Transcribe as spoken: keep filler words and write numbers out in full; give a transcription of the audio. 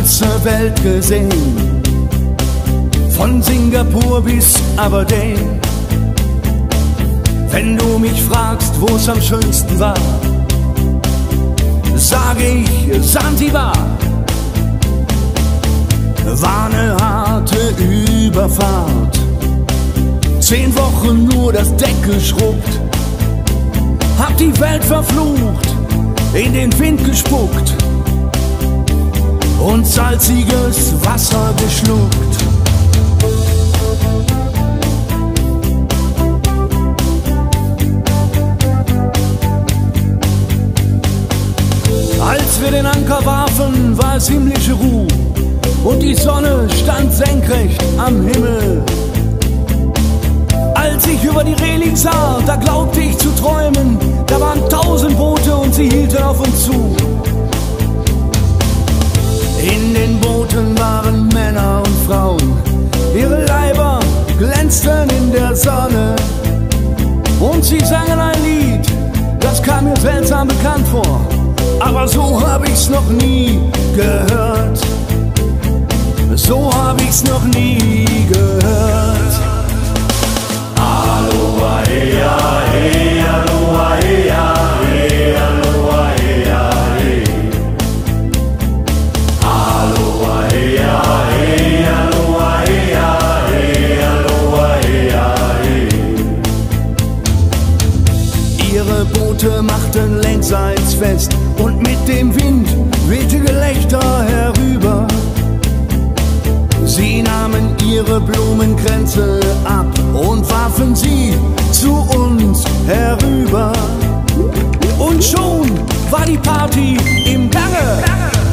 ganze Welt gesehen, von Singapur bis Aberdeen. Wenn du mich fragst, wo es am schönsten war, sage ich Sansibar. War eine harte Überfahrt, zehn Wochen nur das Deck geschrubbt, hab die Welt verflucht, in den Wind gespuckt und salziges Wasser geschluckt. Als wir den Anker warfen, war es himmlische Ruhe und die Sonne stand senkrecht am Himmel. Als ich über die Reling sah, da glaubte ich zu träumen, da waren tausend Boote und sie hielten auf uns zu. In den Booten waren Männer und Frauen, ihre Leiber glänzten in der Sonne und sie sangen ein Lied, das kam mir seltsam bekannt vor, aber so hab ich's noch nie gehört. So hab ich's noch nie gehört. Aloha, ea, ea, aloha, ea, ea, aloha, ea, ea. Aloha, ea, ea, aloha, ea, ea, aloha, ea, ea. Ihre Boote machten längsseits fest und mit dem Wind wehte Gelächter herüber. Sie nahmen ihre Blumenkränze ab und warfen sie zu uns herüber. Und schon war die Party im Gange.